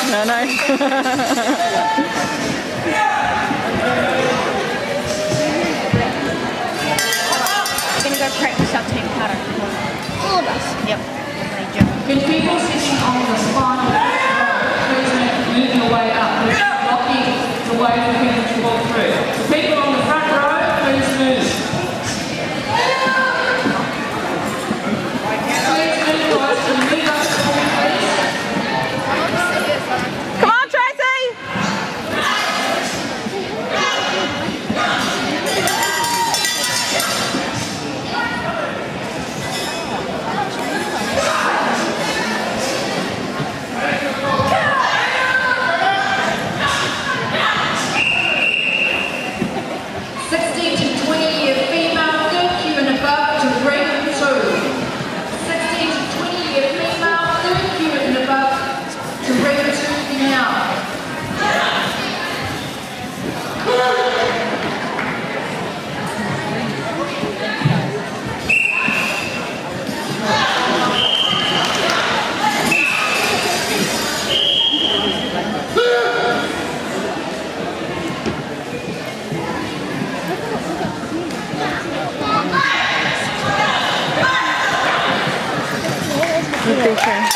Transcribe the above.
No, no. We're going to go practice our team kata. All of us? Yep. Can people sitting on the spine please move your way up? We're blocking the way for people to walk through. People on the front row, please move. Please move guys to move up the wall, please. Come on, Tracy! Picture.